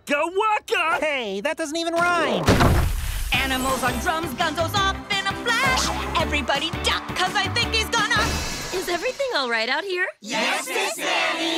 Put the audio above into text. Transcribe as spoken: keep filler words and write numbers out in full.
Waka waka! Hey, that doesn't even rhyme. Animals on drums, Gonzo's off in a flash. Everybody duck, cause I think he's gonna... Is everything all right out here? Yes, Miss Nanny.